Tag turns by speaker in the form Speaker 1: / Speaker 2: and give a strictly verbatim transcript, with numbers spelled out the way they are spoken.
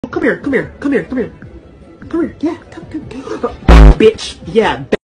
Speaker 1: Come here, come here, come here, come here. Come here, yeah, come, come, come. Bitch, yeah.